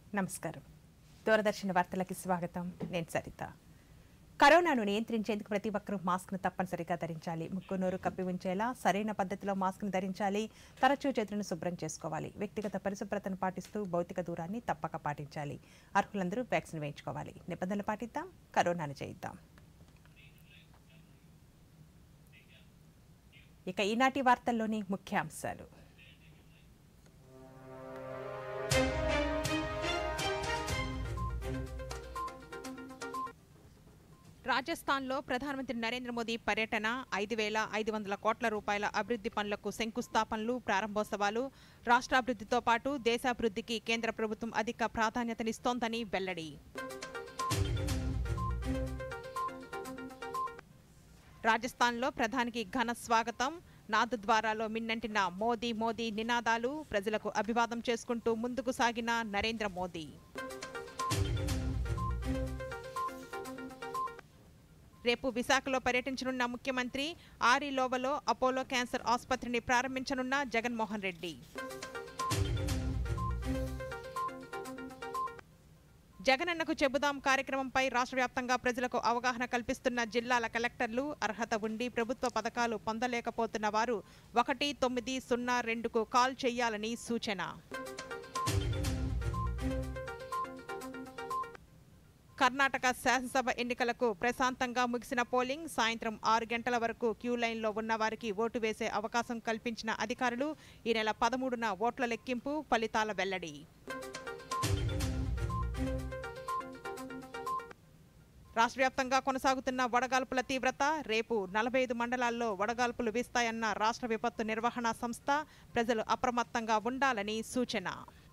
నమస్కారం. దూరదర్శన్ వార్తలకి స్వాగతం. నేను సరిత. కరోనాను నియంత్రించేందుకు ప్రతి ఒక్కరూ మాస్క్ను తప్పనిసరిగా ధరించాలి. ముక్కు నోరు కప్పి ఉంచేలా సరైన పద్ధతిలో మాస్క్ను ధరించాలి. తరచూ చేతులను శుభ్రం చేసుకోవాలి. వ్యక్తిగత పరిశుభ్రతను పాటిస్తూ భౌతిక దూరాన్ని తప్పక పాటించాలి. అర్హులందరూ వ్యాక్సిన్ వేయించుకోవాలి. నిబంధనలు పాటిద్దాం, కరోనాను జయిద్దాం. ఇక ఈనాటి వార్తల్లోని ముఖ్యాంశాలు. రాజస్థాన్లో ప్రధానమంత్రి నరేంద్ర మోదీ పర్యటన, 5,500 కోట్ల రూపాయల అభివృద్ధి పనులకు శంకుస్థాపనలు, ప్రారంభోత్సవాలు. రాష్ట్రాభివృద్ధితో పాటు దేశాభివృద్ధికి కేంద్ర ప్రభుత్వం అధిక ప్రాధాన్యతనిస్తోందని వెల్లడి. రాజస్థాన్లో ప్రధానికి ఘన స్వాగతం. నాథద్వారాలో మిన్నంటిన మోదీ మోదీ నినాదాలు. ప్రజలకు అభివాదం చేసుకుంటూ ముందుకు సాగిన నరేంద్ర మోదీ. రేపు విశాఖలో పర్యటించనున్న ముఖ్యమంత్రి. ఆరిలోవలో అపోలో క్యాన్సర్ ఆసుపత్రిని ప్రారంభించనున్న జగన్మోహన్ రెడ్డి. జగనన్నకు చెబుదాం కార్యక్రమంపై రాష్ట్ర వ్యాప్తంగా ప్రజలకు అవగాహన కల్పిస్తున్న జిల్లాల కలెక్టర్లు. అర్హత ఉండి ప్రభుత్వ పథకాలు పొందలేకపోతున్న వారు 1902కు కాల్ చేయాలని సూచన. కర్ణాటక శాసనసభ ఎన్నికలకు ప్రశాంతంగా ముగిసిన పోలింగ్. సాయంత్రం 6 గంటల వరకు క్యూ లైన్లో ఉన్న వారికి ఓటు వేసే అవకాశం కల్పించిన అధికారులు. ఈ నెల 13న ఓట్ల లెక్కింపు, ఫలితాల వెల్లడి. రాష్ట్ర వ్యాప్తంగా కొనసాగుతున్న వడగాల్పుల తీవ్రత. రేపు 45 మండలాల్లో వడగాల్పులు వీస్తాయన్న రాష్ట్ర విపత్తు నిర్వహణ సంస్థ. ప్రజలు అప్రమత్తంగా ఉండాలని సూచన.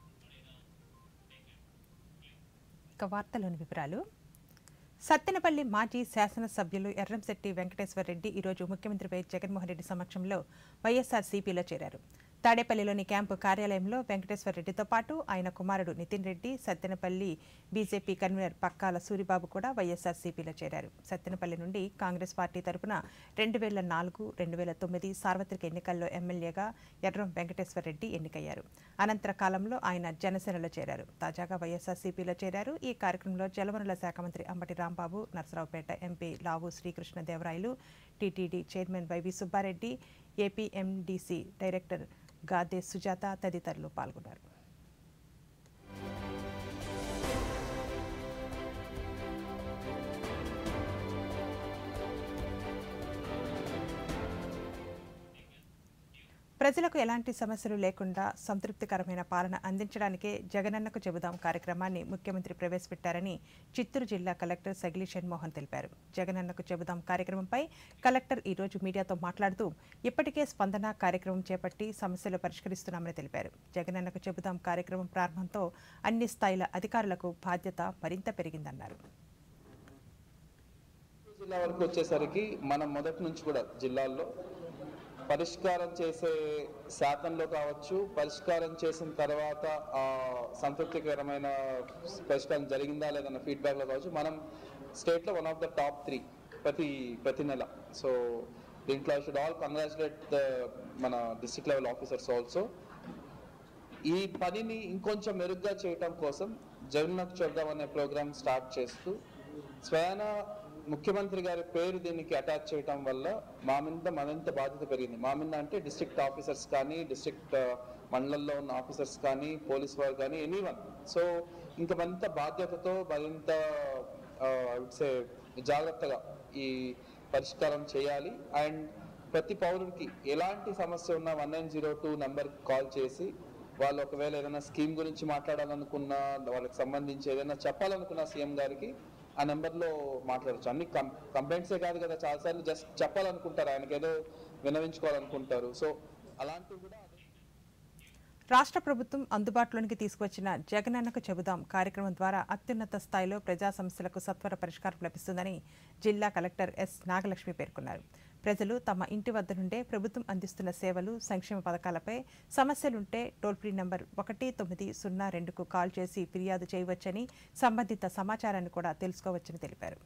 ఇక వార్తలోని వివరాలు. సత్తెనపల్లి మాజీ శాసనసభ్యులు ఎర్రంశెట్టి వెంకటేశ్వరరెడ్డి ఈరోజు ముఖ్యమంత్రి వైఎస్ జగన్మోహన్ రెడ్డి సమక్షంలో వైఎస్ఆర్సీపీలో చేరారు. తాడేపల్లిలోని క్యాంపు కార్యాలయంలో వెంకటేశ్వరరెడ్డితో పాటు ఆయన కుమారుడు నితిన్ రెడ్డి, సత్తెనపల్లి బీజేపీ కన్వీనర్ పక్కాల సూరిబాబు కూడా వైఎస్ఆర్సీపీలో చేరారు. సత్తెనపల్లి నుండి కాంగ్రెస్ పార్టీ తరపున 2004, 2009 సార్వత్రిక ఎన్నికల్లో ఎమ్మెల్యేగా ఎర్రం వెంకటేశ్వరరెడ్డి ఎన్నికయ్యారు. అనంతర కాలంలో ఆయన జనసేనలో చేరారు. తాజాగా వైఎస్ఆర్సీపీలో చేరారు. ఈ కార్యక్రమంలో జలవనరుల శాఖ మంత్రి Ambati Rambabu, Narasaraopet MP Lavu Srikrishnadevarayalu, TTD chairman YV Subbareddy, APMDC director Gade Sujatha తదితరులు పాల్గొన్నారు. ప్రజలకు ఎలాంటి సమస్యలు లేకుండా సంతృప్తికరమైన పాలన అందించడానికే జగనన్నకు చెబుదాం కార్యక్రమాన్ని ముఖ్యమంత్రి ప్రవేశపెట్టారని చిత్తూరు జిల్లా కలెక్టర్ సగిలి షణ్మోహన్ తెలిపారు. జగనన్నకు చెబుదాం కార్యక్రమంపై కలెక్టర్ ఈరోజు మీడియాతో మాట్లాడుతూ ఇప్పటికే స్పందన కార్యక్రమం చేపట్టి సమస్యలు పరిష్కరిస్తున్నామని తెలిపారు. జగనన్నకు చెబుదాం కార్యక్రమం ప్రారంభంతో అన్ని స్థాయిల అధికారులకు బాధ్యత మరింత పెరిగిందన్నారు. జిల్లా వరకు వచ్చేసరికి మనం మొదటి నుంచి కూడా జిల్లాల్లో పరిష్కారం చేసే శాతంలో కావచ్చు, పరిష్కారం చేసిన తర్వాత సంతృప్తికరమైన పరిష్కారం జరిగిందా లేదన్న ఫీడ్బ్యాక్లో కావచ్చు, మనం స్టేట్లో వన్ ఆఫ్ ద టాప్ 3 ప్రతి నెల. సో దీంట్లో ఐ షుడ్ ఆల్ కంగ్రాచులేట్ మన డిస్ట్రిక్ట్ లెవెల్ ఆఫీసర్స్ ఆల్సో. ఈ పనిని ఇంకొంచెం మెరుగ్గా చేయటం కోసం జగనన్నకు చెబుదాం అనే ప్రోగ్రామ్ స్టార్ట్ చేస్తూ స్వయాన ముఖ్యమంత్రి గారి పేరు దీనికి అటాచ్ చేయటం వల్ల మా మీద మరింత బాధ్యత పెరిగింది. మా మీద అంటే డిస్ట్రిక్ట్ ఆఫీసర్స్ కానీ, డిస్ట్రిక్ట్ మండలంలో ఉన్న ఆఫీసర్స్ కానీ, పోలీస్ వారు కానీ, ఎనీవన్. సో ఇంకా మరింత బాధ్యతతో మరింత జాగ్రత్తగా ఈ పరిష్కారం చేయాలి. అండ్ ప్రతి పౌరుడికి ఎలాంటి సమస్య ఉన్నా 1902 నెంబర్కి కాల్ చేసి వాళ్ళు ఒకవేళ ఏదైనా స్కీమ్ గురించి మాట్లాడాలనుకున్నా, వాళ్ళకి సంబంధించి ఏదైనా చెప్పాలనుకున్నా సీఎం గారికి ఆ నెంబర్లో మాట్లాడచ్చు. అన్ని కంప్లైంట్సే కాదు కదా, చాలాసార్లు జస్ట్ చెప్పాలనుకుంటారు, ఆయనకి ఏదో విన్నవించుకోవాలనుకుంటారు. సో అలాంటివి కూడా రాష్ట్ర ప్రభుత్వం అందుబాటులోనికి తీసుకువచ్చిన జగనన్నకు చెబుదాం కార్యక్రమం ద్వారా అత్యున్నత స్థాయిలో ప్రజా సమస్యలకు సత్వర పరిష్కారం లభిస్తుందని జిల్లా కలెక్టర్ ఎస్ నాగలక్ష్మి పేర్కొన్నారు. ప్రజలు తమ ఇంటి వద్ద నుండే ప్రభుత్వం అందిస్తున్న సేవలు, సంక్షేమ పథకాలపై సమస్యలుంటే టోల్ ఫ్రీ నంబర్ 1902కు కాల్ చేసి ఫిర్యాదు చేయవచ్చని, సంబంధిత సమాచారాన్ని కూడా తెలుసుకోవచ్చని తెలిపారు.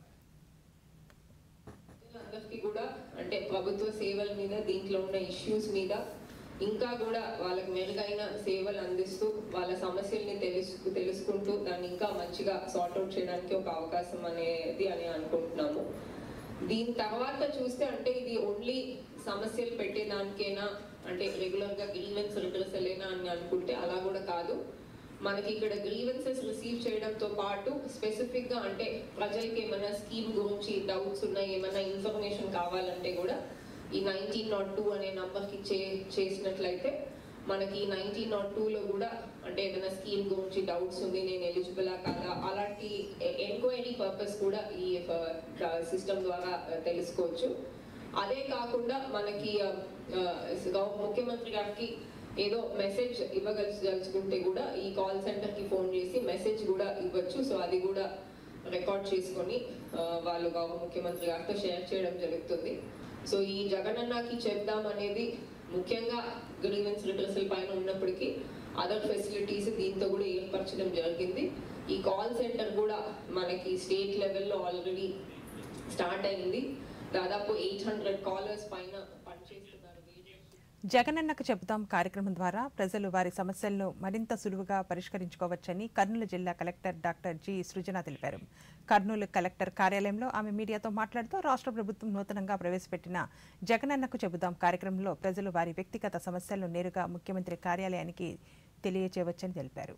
ప్రభుత్వ సేవల మీద, దీంట్లో ఉన్న ఇష్యూస్ మీద ఇంకా కూడా వాళ్ళకి మెరుగైన సేవలు అందిస్తూ వాళ్ళ సమస్యల్ని తెలుసుకుంటూ దాన్ని ఇంకా మంచిగా సార్ట్అవుట్ చేయడానికి ఒక అవకాశం అనేది అని అనుకుంటున్నాము. దీని తర్వాత చూస్తే అంటే ఇది ఓన్లీ సమస్యలు పెట్టేదానికైనా అంటే రెగ్యులర్గా గ్రీవెన్స్ రిడ్రెసలేనా అని అనుకుంటే అలా కూడా కాదు. మనకి ఇక్కడ గ్రీవెన్సెస్ రిసీవ్ చేయడంతో పాటు స్పెసిఫిక్గా అంటే ప్రజలకి ఏమైనా స్కీమ్ గురించి డౌట్స్ ఉన్నాయి, ఏమైనా ఇన్ఫర్మేషన్ కావాలంటే కూడా ఈ 1902 అనే నంబర్కి చేసినట్లయితే మనకి 1902లో కూడా అంటే ఏదైనా స్కీమ్ గురించి డౌట్స్ ఉంది, నేను ఎలిజిబులా కాదా, అలాంటి ఎంక్వైరీ పర్పస్ కూడా ఈ సిస్టమ్ ద్వారా తెలుసుకోవచ్చు. అదే కాకుండా మనకి ముఖ్యమంత్రి గారికి ఏదో మెసేజ్ ఇవ్వగలుచుకుంటే కూడా ఈ కాల్ సెంటర్కి ఫోన్ చేసి మెసేజ్ కూడా ఇవ్వచ్చు. సో అది కూడా రికార్డ్ చేసుకొని వాళ్ళు ముఖ్యమంత్రి గారితో షేర్ చేయడం జరుగుతుంది. సో ఈ జగనన్నకి చెప్దాం అనేది ముఖ్యంగా గ్రీవెన్స్ రిడ్రెసల్ పైన ఉన్నప్పటికీ అదర్ ఫెసిలిటీస్ దీంతో కూడా ఏర్పరచడం జరిగింది. ఈ కాల్ సెంటర్ కూడా మనకి స్టేట్ లెవెల్లో ఆల్రెడీ స్టార్ట్ అయింది. దాదాపు 800 కాలర్స్ పైన పనిచేస్తున్నారు. జగనన్నకు చెబుతాం కార్యక్రమం ద్వారా ప్రజలు వారి సమస్యలను మరింత సులువుగా పరిష్కరించుకోవచ్చని కర్నూలు జిల్లా కలెక్టర్ డాక్టర్ జి సృజన తెలిపారు. కర్నూలు కలెక్టర్ కార్యాలయంలో ఆమె మీడియాతో మాట్లాడుతూ రాష్ట్ర ప్రభుత్వం నూతనంగా ప్రవేశపెట్టిన జగనన్నకు చెబుతాం కార్యక్రమంలో ప్రజలు వారి వ్యక్తిగత సమస్యలను నేరుగా ముఖ్యమంత్రి కార్యాలయానికి తెలియచేయవచ్చని తెలిపారు.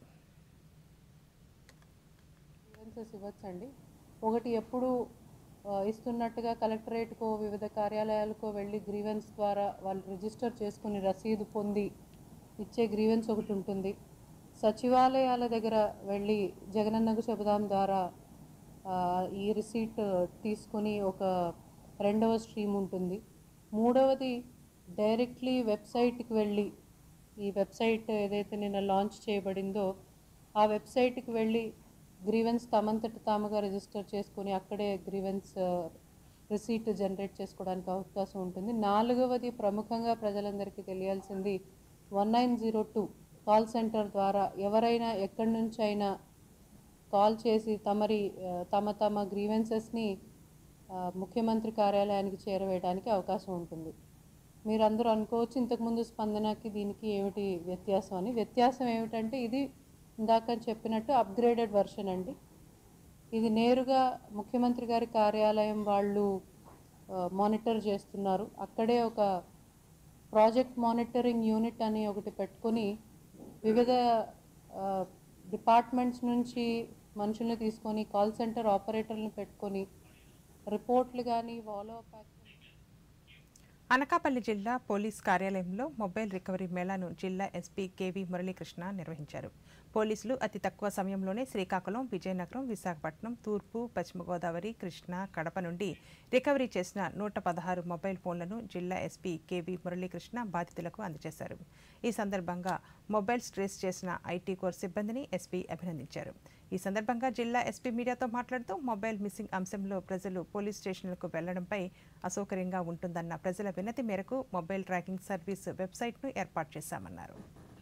ఒకటి ఎప్పుడు ఇస్తున్నట్టుగా కలెక్టరేట్కో వివిధ కార్యాలయాలకో వెళ్ళి గ్రీవెన్స్ ద్వారా వాళ్ళు రిజిస్టర్ చేసుకుని రసీదు పొంది ఇచ్చే గ్రీవెన్స్ ఒకటి ఉంటుంది. సచివాలయాల దగ్గర వెళ్ళి జగనన్నకు చెబుదాం ద్వారా ఈ రిసీట్ తీసుకొని ఒక రెండవ స్ట్రీమ్ ఉంటుంది. మూడవది డైరెక్ట్లీ వెబ్సైట్కి వెళ్ళి ఈ వెబ్సైట్ ఏదైతే నిన్న లాంచ్ చేయబడిందో ఆ వెబ్సైట్కి వెళ్ళి గ్రీవెన్స్ తమంతట తాముగా రిజిస్టర్ చేసుకొని అక్కడే గ్రీవెన్స్ రిసీట్ జనరేట్ చేసుకోవడానికి అవకాశం ఉంటుంది. నాలుగవది ప్రముఖంగా ప్రజలందరికీ తెలియాల్సింది 1902 కాల్ సెంటర్ ద్వారా ఎవరైనా ఎక్కడి నుంచి అయినా కాల్ చేసి తమ గ్రీవెన్సెస్ని ముఖ్యమంత్రి కార్యాలయానికి చేరవేయడానికి అవకాశం ఉంటుంది. మీరందరూ అనుకోవచ్చు ఇంతకుముందు స్పందనకి దీనికి ఏమిటి వ్యత్యాసం అని. వ్యత్యాసం ఏమిటంటే ఇది ఇందాక చెప్పినట్టు అప్గ్రేడెడ్ వర్షన్ అండి. ఇది నేరుగా ముఖ్యమంత్రి గారి కార్యాలయం వాళ్ళు మానిటర్ చేస్తున్నారు. అక్కడే ఒక ప్రాజెక్ట్ మానిటరింగ్ యూనిట్ అని ఒకటి పెట్టుకొని వివిధ డిపార్ట్మెంట్స్ నుంచి మనుషుల్ని తీసుకొని కాల్ సెంటర్ ఆపరేటర్లను పెట్టుకొని రిపోర్ట్లు కానీ ఫాలో అప్. అనకాపల్లి జిల్లా పోలీస్ కార్యాలయంలో మొబైల్ రికవరీ మేళాను జిల్లా ఎస్పీ కేవీ మురళీకృష్ణ నిర్వహించారు. పోలీసులు అతి తక్కువ సమయంలోనే శ్రీకాకుళం, విజయనగరం, విశాఖపట్నం, తూర్పు, పశ్చిమ గోదావరి, కృష్ణా, కడప నుండి రికవరీ చేసిన 116 మొబైల్ ఫోన్లను జిల్లా ఎస్పీ కేవీ మురళీకృష్ణ బాధితులకు అందజేశారు. ఈ సందర్భంగా మొబైల్స్ ట్రేస్ చేసిన ఐటీ కోర్ సిబ్బందిని ఎస్పీ అభినందించారు. ఈ సందర్భంగా జిల్లా ఎస్పీ మీడియాతో మాట్లాడుతూ మొబైల్ మిస్సింగ్ అంశంలో ప్రజలు పోలీస్ స్టేషన్లకు వెళ్లడంపై అసౌకర్యంగా ఉంటుందన్న ప్రజల వినతి మేరకు మొబైల్ ట్రాకింగ్ సర్వీస్ వెబ్సైట్ను ఏర్పాటు చేశామన్నారు.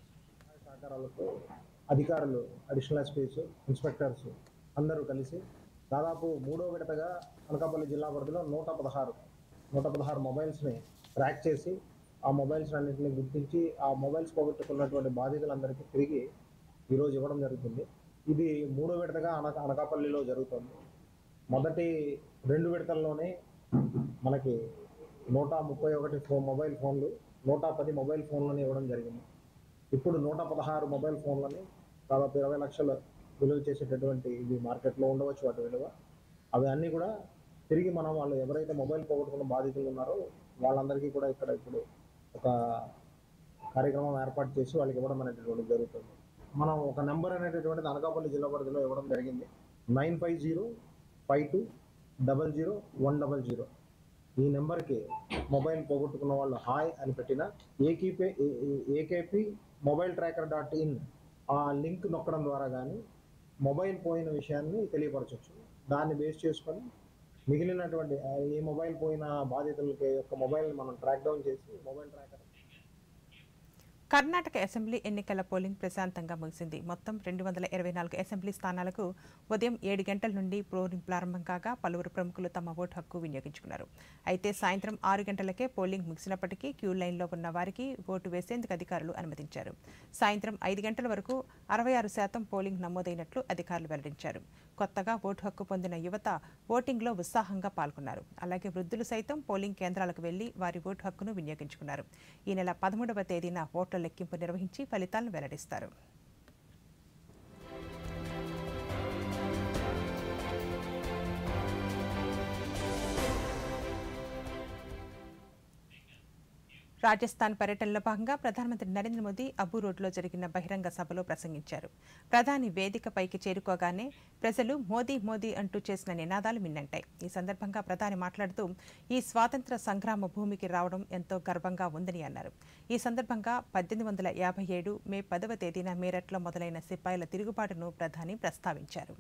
అధికారులు, అడిషనల్ ఎస్పీస్, ఇన్స్పెక్టర్స్ అందరూ కలిసి దాదాపు 3వ విడతగా అనకాపల్లి జిల్లా పరిధిలో 116 మొబైల్స్ని ట్రాక్ చేసి ఆ మొబైల్స్ అన్నింటినీ గుర్తించి ఆ మొబైల్స్ పోగొట్టుకున్నటువంటి బాధితులందరికీ తిరిగి ఈరోజు ఇవ్వడం జరుగుతుంది. ఇది 3వ విడతగా అనకాపల్లిలో జరుగుతుంది. మొదటి 2 విడతల్లోనే మనకి 131 మొబైల్ ఫోన్లు, 110 మొబైల్ ఫోన్లను ఇవ్వడం జరిగింది. ఇప్పుడు 116 మొబైల్ ఫోన్లని దాదాపు 20 లక్షల విలువ చేసేటటువంటి ఇవి మార్కెట్లో ఉండవచ్చు వాటి విలువ. అవి అన్నీ కూడా తిరిగి మనం వాళ్ళు ఎవరైతే మొబైల్ పోగొట్టుకున్న బాధితులు ఉన్నారో వాళ్ళందరికీ కూడా ఇక్కడ ఇప్పుడు ఒక కార్యక్రమం ఏర్పాటు చేసి వాళ్ళకి ఇవ్వడం అనేటటువంటి జరుగుతుంది. మనం ఒక నెంబర్ అనేటటువంటిది అనకాపల్లి జిల్లా పరిధిలో ఇవ్వడం జరిగింది. 9505200100. ఈ నెంబర్కి మొబైల్ పోగొట్టుకున్న వాళ్ళు హాయ్ అని పెట్టిన ఏకేపీ మొబైల్ ట్రాకర్.in ఆ లింక్ నొక్కడం ద్వారా కానీ మొబైల్ పోయిన విషయాన్ని తెలియపరచవచ్చు. దాన్ని బేస్ చేసుకొని మిగిలినటువంటి ఏ మొబైల్ పోయిన బాధితులకి యొక్క మొబైల్ని మనం ట్రాక్ డౌన్ చేసి మొబైల్ ట్రాకర్ కర్ణాటక అసెంబ్లీ ఎన్నికల పోలింగ్ ప్రశాంతంగా ముగిసింది. మొత్తం 224 అసెంబ్లీ స్థానాలకు ఉదయం 7 గంటల నుండి పోలింగ్ ప్రారంభం కాగా పలువురు ప్రముఖులు తమ ఓటు హక్కు వినియోగించుకున్నారు. అయితే సాయంత్రం 6 గంటలకే పోలింగ్ ముగిసినప్పటికీ క్యూ లైన్లో ఉన్న వారికి ఓటు వేసేందుకు అధికారులు అనుమతించారు. సాయంత్రం 5 గంటల వరకు 66% పోలింగ్ నమోదైనట్లు అధికారులు వెల్లడించారు. కొత్తగా ఓటు హక్కు పొందిన యువత ఓటింగ్లో ఉత్సాహంగా పాల్గొన్నారు. అలాగే వృద్ధులు సైతం పోలింగ్ కేంద్రాలకు వెళ్లి వారి ఓటు హక్కును వినియోగించుకున్నారు. ఈ నెల 13వ తేదీన ఓట్ల లెక్కింపు నిర్వహించి ఫలితాలను వెల్లడిస్తారు. రాజస్థాన్ పర్యటనలో భాగంగా ప్రధానమంత్రి నరేంద్ర మోదీ అబూ రోడ్లో జరిగిన బహిరంగ సభలో ప్రసంగించారు. ప్రధాని వేదికపైకి చేరుకోగానే ప్రజలు మోదీ మోదీ అంటూ చేసిన నినాదాలు మిన్నంటాయి. ఈ సందర్భంగా ప్రధాని మాట్లాడుతూ ఈ స్వాతంత్ర సంగ్రామ భూమికి రావడం ఎంతో గర్వంగా ఉందని అన్నారు. ఈ సందర్భంగా 1857 మే 10వ తేదీన మీరట్లో మొదలైన సిపాయిల తిరుగుబాటును ప్రధాని ప్రస్తావించారు.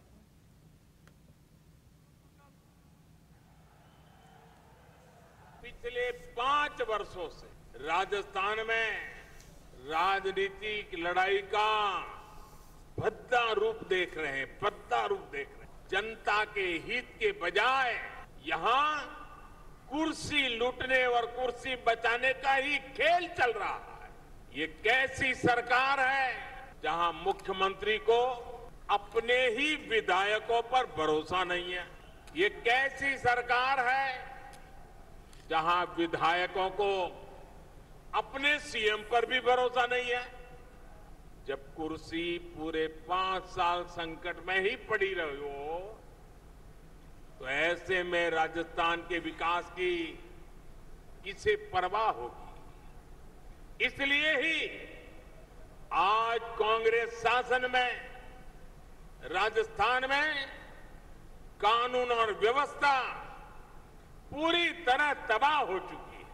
पिछले 5 वर्षों से राजस्थान में राजनीतिक लड़ाई का भद्दा रूप देख रहे हैं, जनता के हित के बजाय यहां कुर्सी लूटने और कुर्सी बचाने का ही खेल चल रहा है। ये कैसी सरकार है जहां मुख्यमंत्री को अपने ही विधायकों पर भरोसा नहीं है। ये कैसी सरकार है जहां विधायकों को अपने सीएम पर भी भरोसा नहीं है। जब कुर्सी पूरे 5 साल संकट में ही पड़ी रही हो तो ऐसे में राजस्थान के विकास की किसे परवाह होगी। इसलिए ही आज कांग्रेस शासन में राजस्थान में कानून और व्यवस्था पूरी तरह तबाह हो चुकी है।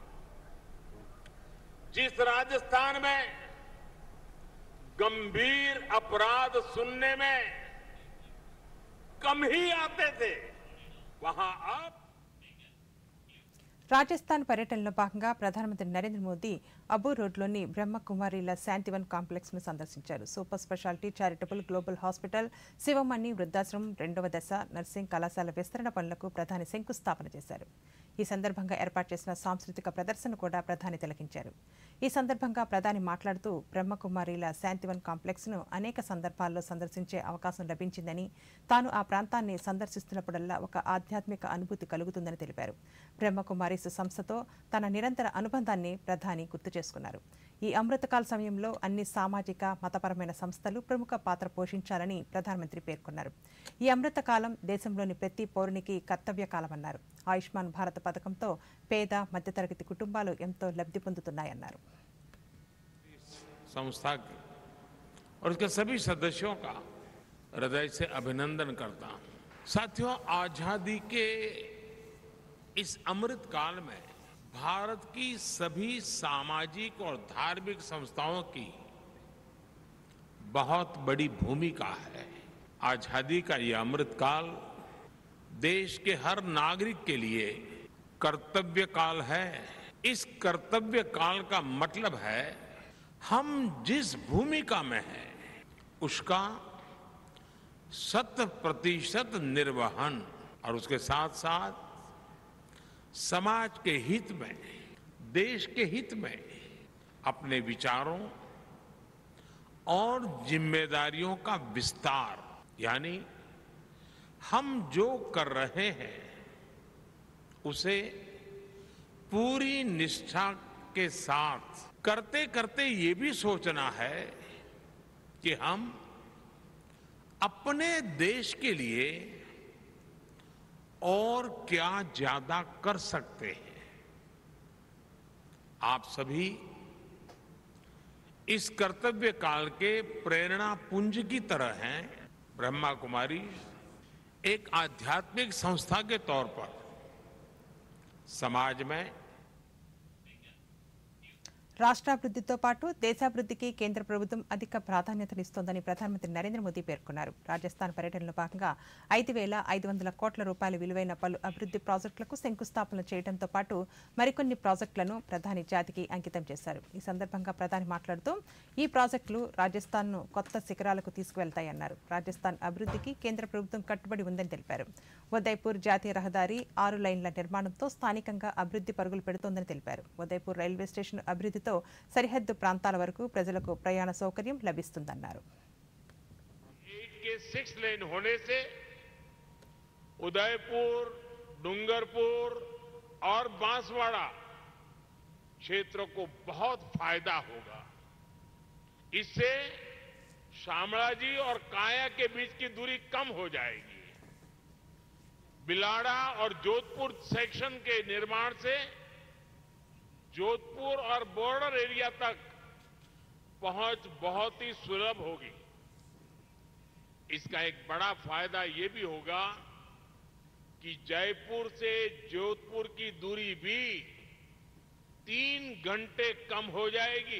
जिस राजस्थान में गंभीर अपराध सुनने में कम ही आते थे वहां अब రాజస్థాన్ పర్యటనలో భాగంగా ప్రధానమంత్రి నరేంద్ర మోదీ అబూ రోడ్లోని బ్రహ్మకుమారిల శాంతివన్ కాంప్లెక్స్ను సందర్శించారు. Super specialty charitable global hospital, Shivamani వృద్ధాశ్రమం 2వ దశ నర్సింగ్ కళాశాల విస్తరణ పనులకు ప్రధాని శంకుస్థాపన చేశారు. ఈ సందర్భంగా ఏర్పాటు చేసిన సాంస్కృతిక ప్రదర్శన కూడా ప్రధాని తిలకించారు. ఈ సందర్భంగా ప్రధాని మాట్లాడుతూ బ్రహ్మకుమారిల శాంతివన్ కాంప్లెక్స్ను అనేక సందర్భాల్లో సందర్శించే అవకాశం లభించిందని, తాను ఆ ప్రాంతాన్ని సందర్శిస్తున్నప్పుడల్లా ఒక ఆధ్యాత్మిక అనుభూతి కలుగుతుందని తెలిపారు. బ్రహ్మకుమారి సంస్థతో తన నిరంతర అనుబంధాన్ని ప్రధాని గుర్తు చేసుకున్నారు. ఈ అమృతకాల సమయంలో అన్ని సామాజిక మతపరమైన సంస్థలు ప్రముఖ పాత్ర పోషించాలని ప్రధానమంత్రి పేర్కొన్నారు. ఈ అమృతకాలం దేశంలోని ప్రతి పౌరునికి కర్తవ్య కాలమన్నారు. ఆయుష్మాన్ భారత్ పథకంతో పేద మధ్యతరగతి కుటుంబాలు ఎంతో లబ్ధి పొందుతున్నాయన్నారు. संस्था और उसके सभी सदस्यों का हृदय से अभिनंदन करता हूं। साथियों, आजादी के इस अमृत काल में भारत की सभी सामाजिक और धार्मिक संस्थाओं की बहुत बड़ी भूमिका है। आजादी का यह अमृत काल देश के हर नागरिक के लिए कर्तव्य काल है। इस कर्तव्य काल का मतलब है हम जिस भूमिका में हैं उसका 100% निर्वहन और उसके साथ साथ समाज के हित में, देश के हित में अपने विचारों और जिम्मेदारियों का विस्तार, यानी हम जो कर रहे हैं उसे पूरी निष्ठा के साथ करते करते ये भी सोचना है कि हम अपने देश के लिए और क्या ज्यादा कर सकते हैं। आप सभी इस कर्तव्य काल के प्रेरणा पुंज की तरह हैं। ब्रह्मा कुमारी एक आध्यात्मिक संस्था के तौर पर समाज में రాష్ట్రాభివృద్ధితో పాటు దేశాభివృద్ధికి కేంద్ర ప్రభుత్వం అధిక ప్రాధాన్యతనిస్తోందని ప్రధానమంత్రి నరేంద్ర మోదీ పేర్కొన్నారు. రాజస్థాన్ పర్యటనలో భాగంగా 5,500 కోట్ల రూపాయల విలువైన పలు అభివృద్ధి ప్రాజెక్టులకు శంకుస్థాపన చేయడంతో పాటు మరికొన్ని ప్రాజెక్టులను ప్రధాని జాతికి అంకితం చేశారు. ఈ సందర్భంగా ప్రధాని మాట్లాడుతూ ఈ ప్రాజెక్టులు రాజస్థాన్ను కొత్త శిఖరాలకు తీసుకువెళ్తాయన్నారు. రాజస్థాన్ అభివృద్ధికి కేంద్ర ప్రభుత్వం కట్టుబడి ఉందని తెలిపారు. ఉదయ్పూర్ జాతీయ రహదారి 6 లైన్ల నిర్మాణంతో స్థానికంగా అభివృద్ధి పరుగులు పెడుతోందని తెలిపారు. ఉదయ్పూర్ రైల్వే స్టేషన్ అభివృద్ధితో సరిహద్దు ప్రాంతాల వరకు ప్రజలకు ప్రయాణ సౌకర్యం లభిస్తుందన్నారు. 8 के 6 लेन होने से उदयपुर, डूंगरपुर और बांसवाड़ा क्षेत्रों को बहुत फायदा होगा. इससे शामळाजी और काया के बीच की दूरी कम हो जाएगी. बिलाड़ा और जोधपुर सेक्शन के निर्माण से जोधपुर और बॉर्डर एरिया तक पहुंच बहुत ही सुलभ होगी. इसका एक बड़ा फायदा ये भी होगा कि जयपुर से जोधपुर की दूरी भी 3 घंटे कम हो जाएगी.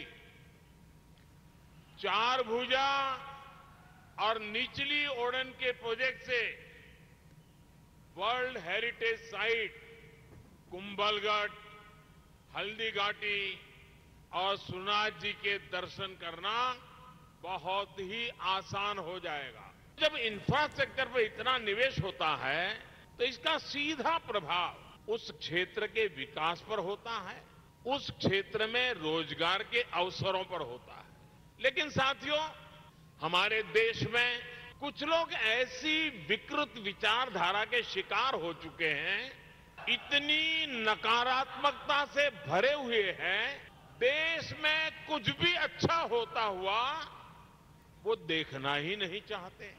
4 भुजा और निचली ओडन के प्रोजेक्ट से world heritage site Kumbhalgarh, Haldi Ghati और सोमनाथ जी के दर्शन करना बहुत ही आसान हो जाएगा. जब इंफ्रास्ट्रक्चर पर इतना निवेश होता है तो इसका सीधा प्रभाव उस क्षेत्र के विकास पर होता है, उस क्षेत्र में रोजगार के अवसरों पर होता है. लेकिन साथियों, हमारे देश में कुछ लोग ऐसी विकृत विचारधारा के शिकार हो चुके हैं, इतनी नकारात्मकता से भरे हुए हैं, देश में कुछ भी अच्छा होता हुआ वो देखना ही नहीं चाहते.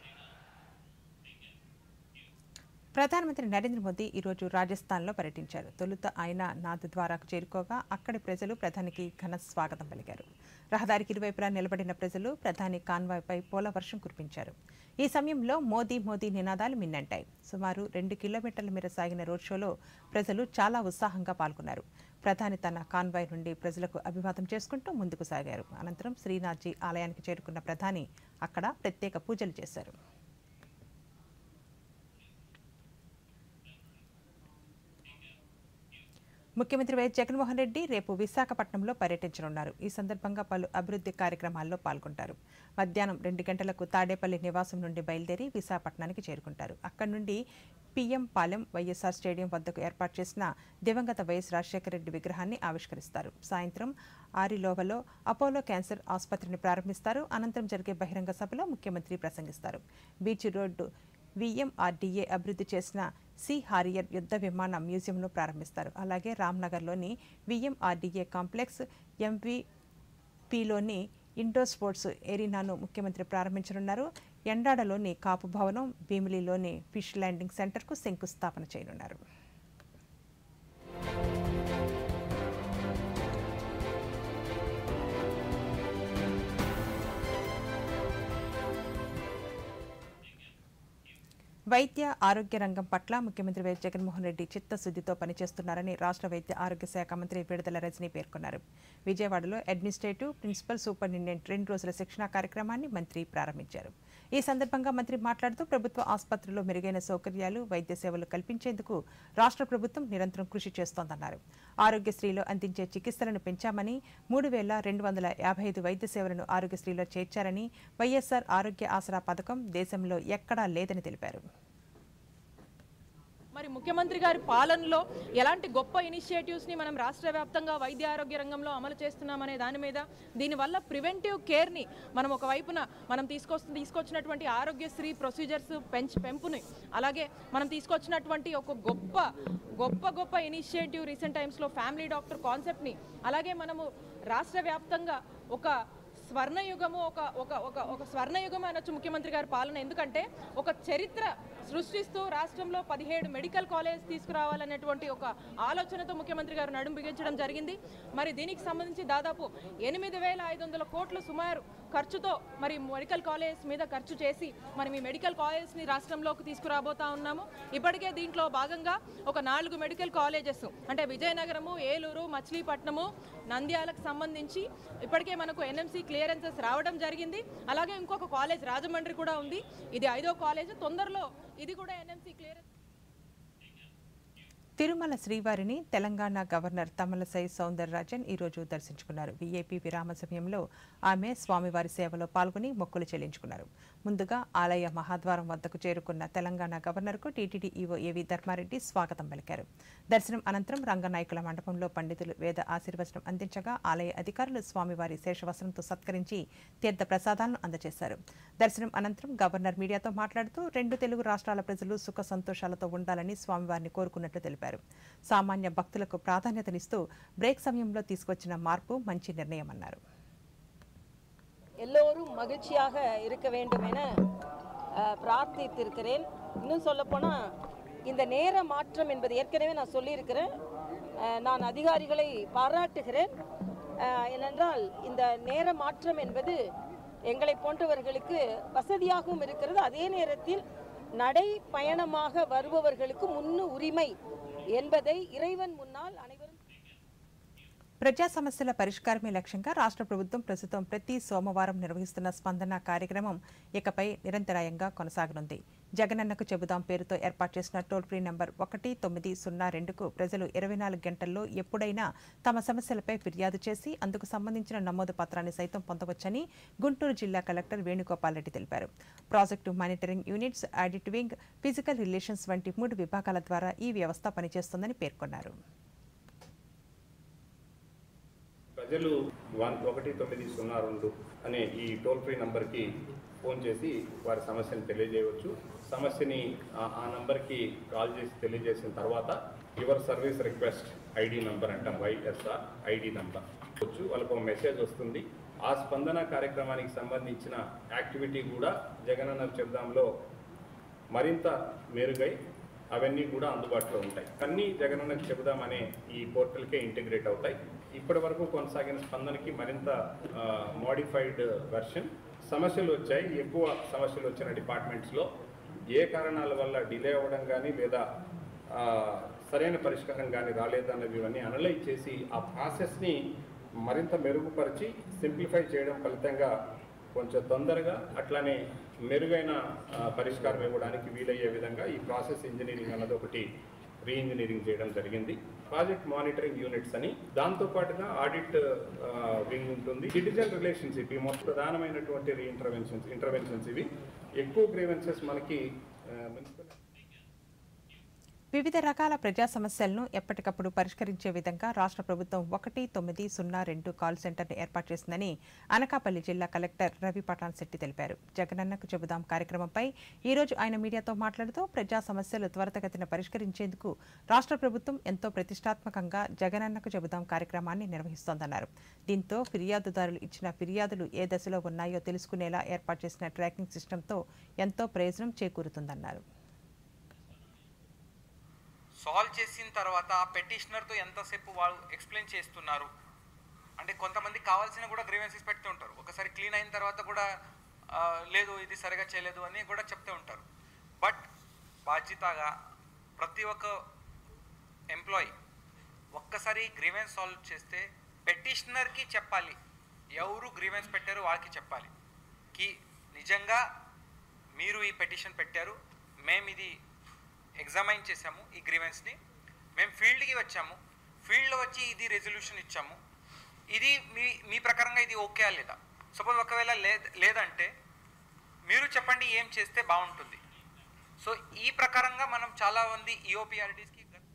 ప్రధానమంత్రి నరేంద్ర మోదీ ఈరోజు రాజస్థాన్లో పర్యటించారు. తొలుత ఆయన నాథద్వారాకు చేరుకోగా అక్కడి ప్రజలు ప్రధానికి ఘన స్వాగతం పలికారు. రహదారికి ఇరువైపులా నిలబడిన ప్రజలు ప్రధాని కాన్వాయ్పై పూల వర్షం కురిపించారు. ఈ సమయంలో మోదీ మోదీ నినాదాలు మిన్నంటాయి. సుమారు 2 కిలోమీటర్ల మేర సాగిన రోడ్ షోలో ప్రజలు చాలా ఉత్సాహంగా పాల్గొన్నారు. ప్రధాని తన కాన్వాయ్ నుండి ప్రజలకు అభివాదం చేసుకుంటూ ముందుకు సాగారు. అనంతరం శ్రీనాథ్జీ ఆలయానికి చేరుకున్న ప్రధాని అక్కడ ప్రత్యేక పూజలు చేశారు. ముఖ్యమంత్రి వైఎస్ జగన్మోహన్ రెడ్డి రేపు విశాఖపట్నంలో పర్యటించనున్నారు. ఈ సందర్భంగా పలు అభివృద్ధి కార్యక్రమాల్లో పాల్గొంటారు. మధ్యాహ్నం 2 గంటలకు తాడేపల్లి నివాసం నుండి బయలుదేరి విశాఖపట్నానికి చేరుకుంటారు. అక్కడి నుండి పిఎం పాలెం వైఎస్ఆర్ స్టేడియం వద్దకు ఏర్పాటు చేసిన దివంగత వైఎస్ రాజశేఖర రెడ్డి విగ్రహాన్ని ఆవిష్కరిస్తారు. సాయంత్రం ఆరిలోవలో అపోలో క్యాన్సర్ ఆసుపత్రిని ప్రారంభిస్తారు. అనంతరం జరిగే బహిరంగ సభలో ముఖ్యమంత్రి ప్రసంగిస్తారు. బీచ్ రోడ్డు విఎంఆర్డీఏ అభివృద్ధి చేసిన సి హారియర్ యుద్ధ విమాన మ్యూజియంను ప్రారంభిస్తారు. అలాగే రామ్నగర్లోని విఎంఆర్డీఏ కాంప్లెక్స్, ఎంవీపీలోని ఇండోర్ స్పోర్ట్స్ ఏరీనాను ముఖ్యమంత్రి ప్రారంభించనున్నారు. ఎండాడలోని కాపు భవనం, భీమిలిలోని ఫిష్ ల్యాండింగ్ సెంటర్కు శంకుస్థాపన చేయనున్నారు. వైద్య ఆరోగ్య రంగం పట్ల ముఖ్యమంత్రి వైఎస్ జగన్మోహన్ రెడ్డి చిత్తశుద్ధితో పనిచేస్తున్నారని రాష్ట్ర వైద్య ఆరోగ్య శాఖ మంత్రి విడుదల రజనీ పేర్కొన్నారు. విజయవాడలో అడ్మినిస్ట్రేటివ్ ప్రిన్సిపల్ సూపరింటెండెంట్ 2 రోజుల శిక్షణా కార్యక్రమాన్ని మంత్రి ప్రారంభించారు. ఈ సందర్భంగా మంత్రి మాట్లాడుతూ ప్రభుత్వ ఆసుపత్రుల్లో మెరుగైన సౌకర్యాలు, వైద్య సేవలు కల్పించేందుకు రాష్ట్ర ప్రభుత్వం నిరంతరం కృషి చేస్తోందన్నారు. ఆరోగ్యశ్రీలో అందించే చికిత్సలను పెంచామని, 3,255 వైద్య సేవలను ఆరోగ్యశ్రీలో చేర్చారని, వైఎస్ఆర్ ఆరోగ్య ఆసరా పథకం దేశంలో ఎక్కడా లేదని తెలిపారు. మరి ముఖ్యమంత్రి గారి పాలనలో ఎలాంటి గొప్ప ఇనిషియేటివ్స్ని మనం రాష్ట్ర వ్యాప్తంగా వైద్య ఆరోగ్య రంగంలో అమలు చేస్తున్నామనే దాని మీద, దీనివల్ల ప్రివెంటివ్ కేర్ని మనం ఒకవైపున మనం తీసుకొచ్చినటువంటి ఆరోగ్యశ్రీ ప్రొసీజర్స్ పెంపుని, అలాగే మనం తీసుకొచ్చినటువంటి ఒక గొప్ప ఇనిషియేటివ్ రీసెంట్ టైమ్స్లో ఫ్యామిలీ డాక్టర్ కాన్సెప్ట్ని, అలాగే మనము రాష్ట్ర వ్యాప్తంగా ఒక స్వర్ణయుగము ఒక స్వర్ణయుగం అనొచ్చు ముఖ్యమంత్రి గారి పాలన. ఎందుకంటే ఒక చరిత్ర సృష్టిస్తూ రాష్ట్రంలో 17 మెడికల్ కాలేజ్ తీసుకురావాలనేటువంటి ఒక ఆలోచనతో ముఖ్యమంత్రి గారు నడుం బిగించడం జరిగింది. మరి దీనికి సంబంధించి దాదాపు 8,500 కోట్లు సుమారు ఖర్చుతో మరి మెడికల్ కాలేజ్ మీద ఖర్చు చేసి మనం ఈ మెడికల్ కాలేజ్ని రాష్ట్రంలోకి తీసుకురాబోతా ఉన్నాము. ఇప్పటికే దీంట్లో భాగంగా ఒక 4 మెడికల్ కాలేజెస్ అంటే విజయనగరము, ఏలూరు, మచిలీపట్నము, నంద్యాలకు సంబంధించి ఇప్పటికే మనకు ఎన్ఎంసీ క్లియరెన్సెస్ రావడం జరిగింది. అలాగే ఇంకొక కాలేజ్ రాజమండ్రి కూడా ఉంది. ఇది 5వ కాలేజ్. తొందరలో ఇది కూడా ఎన్ఎంసీ క్లియరెన్స్. తిరుమల శ్రీవారిని తెలంగాణ గవర్నర్ తమిళసై సౌందరరాజన్ ఈరోజు దర్శించుకున్నారు. వీఐపీ విరామ సమయంలో ఆమె స్వామివారి సేవలో పాల్గొని మొక్కులు చెల్లించుకున్నారు. ముందుగా ఆలయ మహాద్వారం వద్దకు చేరుకున్న తెలంగాణ గవర్నర్కు టీటీడీ ఈవో ఏవి ధర్మారెడ్డి స్వాగతం పలికారు. దర్శనం అనంతరం రంగనాయకుల మండపంలో పండితులు వేద ఆశీర్వచనం అందించగా ఆలయ అధికారులు స్వామివారి శేషవస్త్రంతో సత్కరించి తీర్థ ప్రసాదాలను అందజేశారు. దర్శనం అనంతరం గవర్నర్ మీడియాతో మాట్లాడుతూ 2 తెలుగు రాష్ట్రాల ప్రజలు సుఖ సంతోషాలతో ఉండాలని స్వామివారిని కోరుకున్నట్లు తెలిపారు. సామాన్య భక్తులకు ప్రాధాన్యతనిస్తూ బ్రేక్ సమయంలో తీసుకొచ్చిన మార్పు మంచి నిర్ణయమన్నారు. எல்லோரும் மகிழ்ச்சியாக இருக்க வேண்டும் என பிரார்த்தித்திருக்கிறேன். இன்னும் சொல்லப்போனால் இந்த நேர மாற்றம் என்பது ஏற்கனவே நான் சொல்லியிருக்கிறேன். நான் அதிகாரிகளை பாராட்டுகிறேன். ஏனென்றால் இந்த நேர மாற்றம் என்பது எங்களை போன்றவர்களுக்கு வசதியாகவும் இருக்கிறது. அதே நேரத்தில் நடை பயணமாக வருபவர்களுக்கு உரிமை என்பதை இறைவன் முன்னால் அனைவரும். ప్రజా సమస్యల పరిష్కారమే లక్ష్యంగా రాష్ట్ర ప్రభుత్వం ప్రస్తుతం ప్రతి సోమవారం నిర్వహిస్తున్న స్పందన కార్యక్రమం ఇకపై నిరంతరాయంగా కొనసాగనుంది. జగనన్నకు చెబుదాం పేరుతో ఏర్పాటు చేసిన టోల్ ఫ్రీ నంబర్ 1902కు ప్రజలు 24 గంటల్లో ఎప్పుడైనా తమ సమస్యలపై ఫిర్యాదు చేసి అందుకు సంబంధించిన నమోదు పత్రాన్ని సైతం పొందవచ్చని గుంటూరు జిల్లా కలెక్టర్ వేణుగోపాల్ రెడ్డి తెలిపారు. Project monitoring units, audit wing, physical relations వంటి 3 విభాగాల ద్వారా ఈ వ్యవస్థ పనిచేస్తోందని పేర్కొన్నారు. ప్రజలు 1902 అనే ఈ టోల్ ఫ్రీ నంబర్కి ఫోన్ చేసి వారి సమస్యను తెలియజేయవచ్చు. సమస్యని ఆ నంబర్కి కాల్ చేసి తెలియజేసిన తర్వాత your service request ID number అంటాం, వైఎస్ఆర్ ఐడి నంబర్ వచ్చు. వాళ్ళకు ఒక మెసేజ్ వస్తుంది. ఆ స్పందన కార్యక్రమానికి సంబంధించిన యాక్టివిటీ కూడా జగనన్న చెప్దాంలో మరింత మెరుగై అవన్నీ కూడా అందుబాటులో ఉంటాయి. అన్నీ జగనన్నకు చెబుదామనే ఈ పోర్టల్కే ఇంటిగ్రేట్ అవుతాయి. ఇప్పటి వరకు కొనసాగిన స్పందనకి మరింత మోడిఫైడ్ వెర్షన్. సమస్యలు వచ్చాయి, ఎక్కువ సమస్యలు వచ్చిన డిపార్ట్మెంట్స్లో ఏ కారణాల వల్ల డిలే అవ్వడం కానీ లేదా సరైన పరిష్కారం కానీ రాలేదన్నవి ఇవన్నీ అనలైజ్ చేసి ఆ ప్రాసెస్ని మరింత మెరుగుపరిచి సింప్లిఫై చేయడం ఫలితంగా కొంచెం తొందరగా అట్లానే మెరుగైన పరిష్కారం ఇవ్వడానికి వీలయ్యే విధంగా ఈ ప్రాసెస్ ఇంజనీరింగ్ అన్నది ఒకటి రీఇంజనీరింగ్ చేయడం జరిగింది. ప్రాజెక్ట్ మానిటరింగ్ యూనిట్స్ అని, దాంతోపాటుగా ఆడిట్ వింగ్ ఉంటుంది. సిటిజన్ రిలేషన్షిప్ ఈ మొత్తం ప్రధానమైనటువంటి ఇంటర్వెన్షన్స్ ఇవి. ఎక్కువ గ్రీవెన్సెస్ మనకి మున్సిపల్ వివిధ రకాల ప్రజా సమస్యలను ఎప్పటికప్పుడు పరిష్కరించే విధంగా రాష్ట్ర ప్రభుత్వం 1902 కాల్ సెంటర్ను ఏర్పాటు చేసిందని అనకాపల్లి జిల్లా కలెక్టర్ రవి పటాన్ శెట్టి తెలిపారు. జగనన్నకు చెబుదాం కార్యక్రమంపై ఈరోజు ఆయన మీడియాతో మాట్లాడుతూ ప్రజా సమస్యలు త్వరితగతిన పరిష్కరించేందుకు రాష్ట్ర ప్రభుత్వం ఎంతో ప్రతిష్టాత్మకంగా జగనన్నకు చెబుదాం కార్యక్రమాన్ని నిర్వహిస్తోందన్నారు. దీంతో ఫిర్యాదుదారులు ఇచ్చిన ఫిర్యాదులు ఏ దశలో ఉన్నాయో తెలుసుకునేలా ఏర్పాటు చేసిన ట్రాకింగ్ సిస్టంతో ఎంతో ప్రయోజనం చేకూరుతుందన్నారు. సాల్వ్ చేసిన తర్వాత పెటిషనర్తో ఎంతసేపు వాళ్ళు ఎక్స్ప్లెయిన్ చేస్తున్నారు అంటే కొంతమంది కావాల్సిన కూడా గ్రీవెన్సెస్ పెడుతూ ఉంటారు. ఒకసారి క్లీన్ అయిన తర్వాత కూడా లేదు ఇది సరిగా చేయలేదు అని కూడా చెప్తూ ఉంటారు. బట్ బాధ్యతగా ప్రతి ఒక్క ఎంప్లాయీ ఒక్కసారి గ్రీవెన్స్ సాల్వ్ చేస్తే పెటిషనర్కి చెప్పాలి, ఎవరు గ్రీవెన్స్ పెట్టారో వాళ్ళకి చెప్పాలి కి నిజంగా మీరు ఈ పెటిషన్ పెట్టారు, మేము ఇది ఎగ్జామైన్ చేసాము, ఈ గ్రీవెన్స్ని మేము ఫీల్డ్కి వచ్చాము, ఫీల్డ్లో వచ్చి ఇది రెజల్యూషన్ ఇచ్చాము, ఇది మీ ప్రకారంగా ఇది ఓకే లేదా, సపోజ్ ఒకవేళ లేదంటే మీరు చెప్పండి ఏం చేస్తే బాగుంటుంది. సో ఈ ప్రకారంగా మనం చాలా మంది ఈఓపీఆర్డీస్కి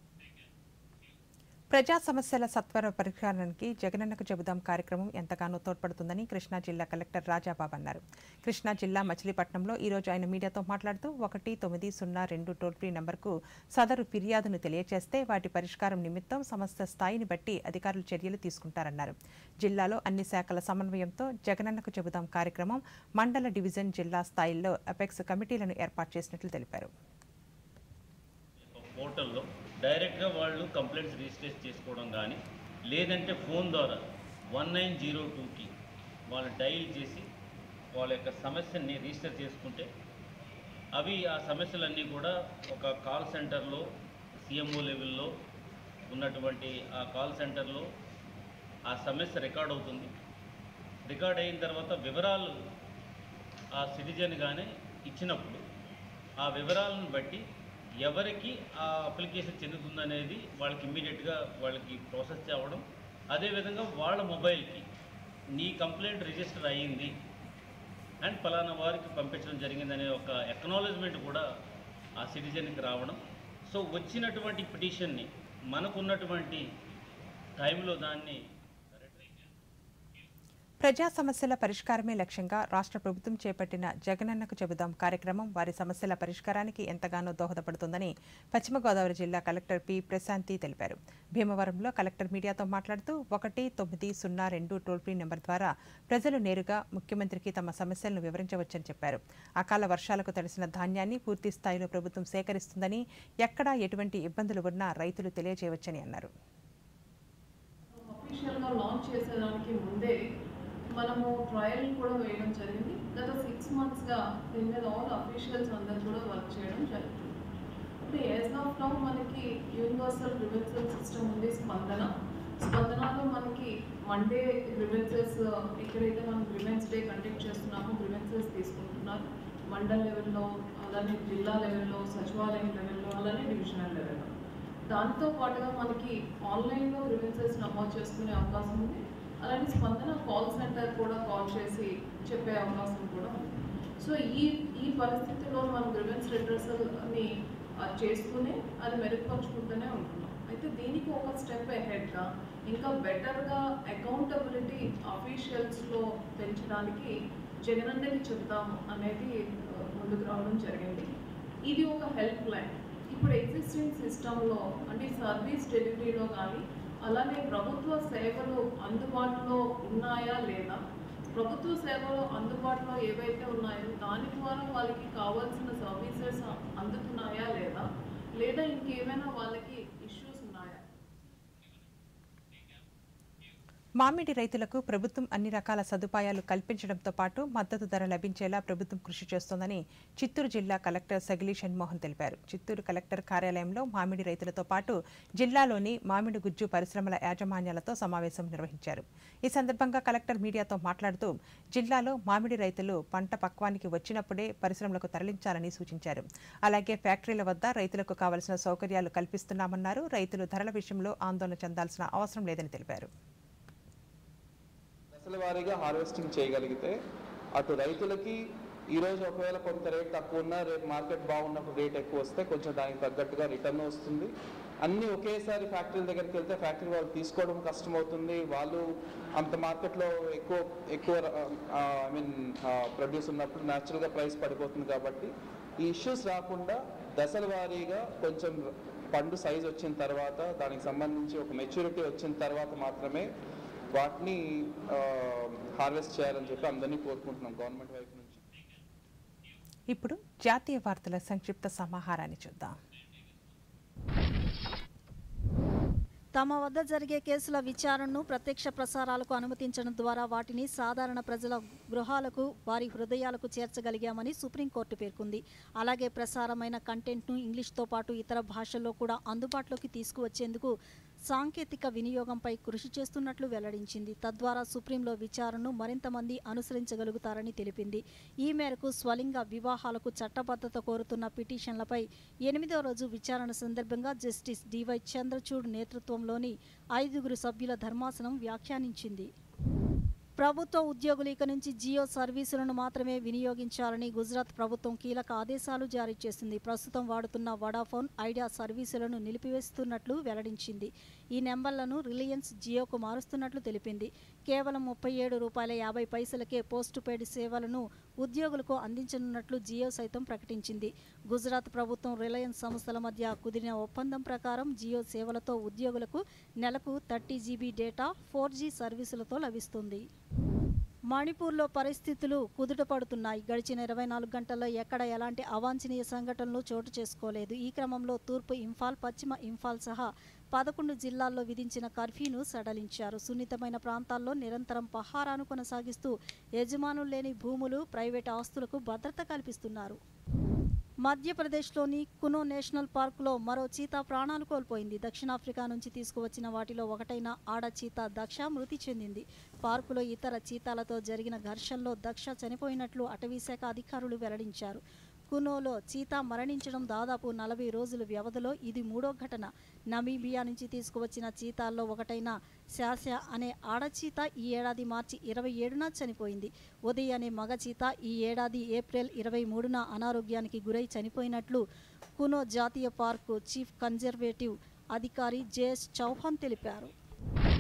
ప్రజా సమస్యల సత్వర పరిష్కారానికి జగనన్నకు చెబుదాం కార్యక్రమం ఎంతగానో తోడ్పడుతుందని కృష్ణా జిల్లా కలెక్టర్ రాజాబాబు అన్నారు. కృష్ణా జిల్లా మచిలీపట్నంలో ఈరోజు ఆయన మీడియాతో మాట్లాడుతూ 1902 టోల్ ఫ్రీ నంబర్కు సదరు ఫిర్యాదును తెలియజేస్తే వాటి పరిష్కారం నిమిత్తం సంస్థ స్థాయిని బట్టి అధికారులు చర్యలు తీసుకుంటారన్నారు. జిల్లాలో అన్ని శాఖల సమన్వయంతో జగనన్నకు చెబుదాం కార్యక్రమం మండల, డివిజన్, జిల్లా స్థాయిల్లో అపెక్స్ కమిటీలను ఏర్పాటు చేసినట్లు తెలిపారు. పోర్టల్లో డైరెక్ట్గా వాళ్ళు కంప్లైంట్స్ రిజిస్టర్ చేసుకోవడం కానీ లేదంటే ఫోన్ ద్వారా 1902కి వాళ్ళు డైల్ చేసి వాళ్ళ యొక్క సమస్యని రిజిస్టర్ చేసుకుంటే అవి ఆ సమస్యలన్నీ కూడా ఒక కాల్ సెంటర్లో సిఎంఓ లెవెల్లో ఉన్నటువంటి ఆ కాల్ సెంటర్లో ఆ సమస్య రికార్డ్ అవుతుంది. రికార్డ్ అయిన తర్వాత వివరాలు ఆ సిటిజన్గానే ఇచ్చినప్పుడు ఆ వివరాలను బట్టి ఎవరికి ఆ అప్లికేషన్ చెందుతుందనేది వాళ్ళకి ఇమ్మీడియట్గా వాళ్ళకి ప్రాసెస్ చేయడం, అదేవిధంగా వాళ్ళ మొబైల్కి నీ కంప్లైంట్ రిజిస్టర్ అయ్యింది అండ్ ఫలానా వారికి పంపించడం జరిగిందనే ఒక ఎక్నాలజ్మెంట్ కూడా ఆ సిటిజన్కి రావడం. సో వచ్చినటువంటి పిటిషన్ని మనకున్నటువంటి టైంలో దాన్ని ప్రజా సమస్యల పరిష్కారమే లక్ష్యంగా రాష్ట్ర ప్రభుత్వం చేపట్టిన జగనన్నకు చెబుదాం కార్యక్రమం వారి సమస్యల పరిష్కారానికి ఎంతగానో దోహదపడుతుందని పశ్చిమ గోదావరి జిల్లా కలెక్టర్ పి ప్రశాంతి తెలిపారు. భీమవరంలో కలెక్టర్ మీడియాతో మాట్లాడుతూ 1902 టోల్ ఫ్రీ నెంబర్ ద్వారా ప్రజలు నేరుగా ముఖ్యమంత్రికి తమ సమస్యలను వివరించవచ్చని చెప్పారు. అకాల వర్షాలకు తడిసిన ధాన్యాన్ని పూర్తి స్థాయిలో ప్రభుత్వం సేకరిస్తుందని, ఎక్కడా ఎటువంటి ఇబ్బందులు ఉన్నా రైతులు తెలియజేయవచ్చని అన్నారు. మనము ట్రయల్ కూడా వేయడం జరిగింది. గత 6 monthsగా దీని మీద ఆల్ అఫీషియల్స్ అందరూ కూడా వర్క్ చేయడం జరుగుతుంది. ఇప్పుడు యాజ్ ఆఫ్ నౌ మనకి యూనివర్సల్ గ్రీవెన్సెస్ సిస్టమ్ ఉంది స్పందనలో మనకి మండే గ్రీవెన్సెస్ ఎక్కడైతే మనం గ్రీవెన్స్ డే కండక్ట్ చేస్తున్నామో గ్రీవెన్సెస్ తీసుకుంటున్నారు. మండల్ లెవెల్లో, అలానే జిల్లా లెవెల్లో, సచివాలయం లెవెల్లో, అలానే డివిజనల్ లెవెల్లో. దాంతో పాటుగా మనకి ఆన్లైన్లో గ్రీవెన్సెస్ నమోదు చేసుకునే అవకాశం ఉంది. అలాంటి స్పందన కాల్ సెంటర్ కూడా కాల్ చేసి చెప్పే అవకాశం కూడా ఉంది. సో ఈ పరిస్థితుల్లో మనం గ్రీవెన్స్ రిడ్రెసల్ని చేస్తూనే అది మెరుగుపరుచుకుంటూనే ఉంటున్నాం. అయితే దీనికి ఒక స్టెప్ అహెడ్గా ఇంకా బెటర్గా అకౌంటబిలిటీ అఫీషియల్స్లో పెంచడానికి జగనన్నకి చెబుతాము అనేది ముందుకు రావడం జరిగింది. ఇది ఒక హెల్ప్ లైన్. ఇప్పుడు ఎగ్జిస్టింగ్ సిస్టంలో అంటే సర్వీస్ డెలివరీలో కానీ అలానే ప్రభుత్వ సేవలు అందుబాటులో ఉన్నాయా లేదా, ప్రభుత్వ సేవలు అందుబాటులో ఏవైతే ఉన్నాయో దాని ద్వారా వాళ్ళకి కావాల్సిన సర్వీసెస్ అందుతున్నాయా లేదా ఇంకేమైనా వాళ్ళకి ఇష్యూస్ ఉన్నాయా. మామిడి రైతులకు ప్రభుత్వం అన్ని రకాల సదుపాయాలు కల్పించడంతో పాటు మద్దతు ధర లభించేలా ప్రభుత్వం కృషి చేస్తోందని చిత్తూరు జిల్లా కలెక్టర్ సగిలి షణ్మోహన్ తెలిపారు. చిత్తూరు కలెక్టర్ కార్యాలయంలో మామిడి రైతులతో పాటు జిల్లాలోని మామిడి గుజ్జు పరిశ్రమల యాజమాన్యాలతో సమావేశం నిర్వహించారు. ఈ సందర్భంగా కలెక్టర్ మీడియాతో మాట్లాడుతూ జిల్లాలో మామిడి రైతులు పంట పక్వానికి వచ్చినప్పుడే పరిశ్రమలకు తరలించాలని సూచించారు. అలాగే ఫ్యాక్టరీల వద్ద రైతులకు కావలసిన సౌకర్యాలు కల్పిస్తున్నామన్నారు. రైతులు ధరల విషయంలో ఆందోళన చెందాల్సిన అవసరం లేదని తెలిపారు. దశల వారీగా హార్వెస్టింగ్ చేయగలిగితే అటు రైతులకి ఈరోజు ఒకవేళ కొంత రేట్ తక్కువ ఉన్నా రేపు మార్కెట్ బాగున్నప్పుడు రేట్ ఎక్కువ వస్తే కొంచెం దానికి తగ్గట్టుగా రిటర్న్ వస్తుంది. అన్నీ ఒకేసారి ఫ్యాక్టరీల దగ్గరికి వెళ్తే ఫ్యాక్టరీ వాళ్ళు తీసుకోవడం కష్టమవుతుంది. వాళ్ళు అంత మార్కెట్లో ఎక్కువ ప్రొడ్యూస్ ఉన్నప్పుడు న్యాచురల్గా ప్రైస్ పడిపోతుంది. కాబట్టి ఈ ఇష్యూస్ రాకుండా దశల వారీగా కొంచెం పండు సైజ్ వచ్చిన తర్వాత దానికి సంబంధించి ఒక మెచ్యూరిటీ వచ్చిన తర్వాత మాత్రమే వాటిని హార్వెస్ట్ చేయాలని చెప్పి అందరినీ కోరుకుంటున్నాం గవర్నమెంట్ వైపు నుంచి. ఇప్పుడు జాతీయ వార్తల సంక్షిప్త సమాహారాన్ని చూద్దాం. తమ వద్ద జరిగే కేసుల విచారణను ప్రత్యక్ష ప్రసారాలకు అనుమతించడం ద్వారా వాటిని సాధారణ ప్రజల గృహాలకు, వారి హృదయాలకు చేర్చగలిగామని సుప్రీంకోర్టు పేర్కొంది. అలాగే ప్రసారమైన కంటెంట్ను ఇంగ్లీష్తో పాటు ఇతర భాషల్లో కూడా అందుబాటులోకి తీసుకువచ్చేందుకు సాంకేతిక వినియోగంపై కృషి చేస్తున్నట్లు వెల్లడించింది. తద్వారా సుప్రీంలో విచారణను మరింత మంది అనుసరించగలుగుతారని తెలిపింది. ఈ మేరకు స్వలింగ వివాహాలకు చట్టబద్ధత కోరుతున్న పిటిషన్లపై 8వ రోజు విచారణ సందర్భంగా జస్టిస్ డివై చంద్రచూడ్ నేతృత్వంలోని 5 సభ్యుల ధర్మాసనం వ్యాఖ్యానించింది. ప్రభుత్వ ఉద్యోగులు ఇక నుంచి జియో సర్వీసులను మాత్రమే వినియోగించాలని గుజరాత్ ప్రభుత్వం కీలక ఆదేశాలు జారీ చేసింది. ప్రస్తుతం వాడుతున్న వడాఫోన్, ఐడియా సర్వీసులను నిలిపివేస్తున్నట్లు వెల్లడించింది. ఈ నెంబర్లను రిలయన్స్ జియోకు మారుస్తున్నట్లు తెలిపింది. కేవలం ₹37.50కే పోస్ట్ పెయిడ్ సేవలను ఉద్యోగులకు అందించనున్నట్లు జియో సైతం ప్రకటించింది. గుజరాత్ ప్రభుత్వం, రిలయన్స్ సంస్థల మధ్య కుదిరిన ఒప్పందం ప్రకారం జియో సేవలతో ఉద్యోగులకు నెలకు 30 GB డేటా 4G సర్వీసులతో లభిస్తుంది. మణిపూర్లో పరిస్థితులు కుదుటపడుతున్నాయి. గడిచిన 24 గంటల్లో ఎక్కడ ఎలాంటి అవాంఛనీయ సంఘటనలు చోటు చేసుకోలేదు. ఈ క్రమంలో తూర్పు ఇంఫాల్, పశ్చిమ ఇంఫాల్ సహా 11 జిల్లాల్లో విధించిన కర్ఫ్యూను సడలించారు. సున్నితమైన ప్రాంతాల్లో నిరంతరం పహారాను కొనసాగిస్తూ యజమానులు లేని భూములు, ప్రైవేట్ ఆస్తులకు భద్రత కల్పిస్తున్నారు. మధ్యప్రదేశ్లోని కునో నేషనల్ పార్కులో మరో చీతా ప్రాణాలు కోల్పోయింది. దక్షిణాఫ్రికా నుంచి తీసుకువచ్చిన వాటిలో ఒకటైన ఆడ చీతా దక్ష మృతి చెందింది. పార్కులో ఇతర చీతాలతో జరిగిన ఘర్షణలో దక్ష చనిపోయినట్లు అటవీశాఖ అధికారులు వెల్లడించారు. కునోలో చీతా మరణించడం దాదాపు 40 రోజుల వ్యవధిలో ఇది 3వ ఘటన. నమీబియా నుంచి తీసుకువచ్చిన చీతాల్లో ఒకటైన శాస్య అనే ఆడచీతా ఈ ఏడాది మార్చి 27న చనిపోయింది. ఉదయ్ అనే మగ చీతా ఈ ఏడాది ఏప్రిల్ 23న అనారోగ్యానికి గురై చనిపోయినట్లు కునో జాతీయ పార్కు చీఫ్ కన్జర్వేటివ్ అధికారి జేఎస్ చౌహాన్ తెలిపారు.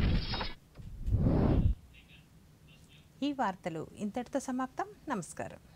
ఈ వార్తలు ఇంతటితో సమాప్తం. నమస్కారం.